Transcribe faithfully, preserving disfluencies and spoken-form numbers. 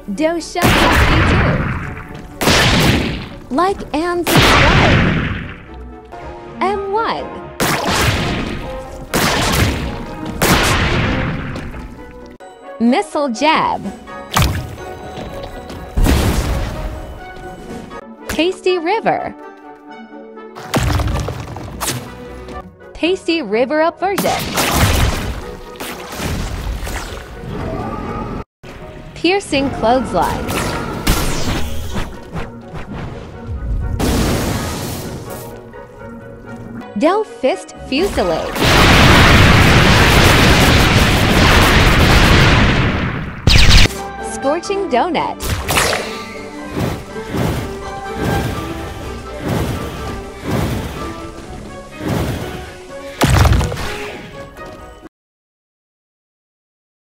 Do show sixty-two. Like and subscribe. M one. Missile jab. Tasty river. Tasty river up version. Piercing clothesline. Del fist fusillade. Scorching donut.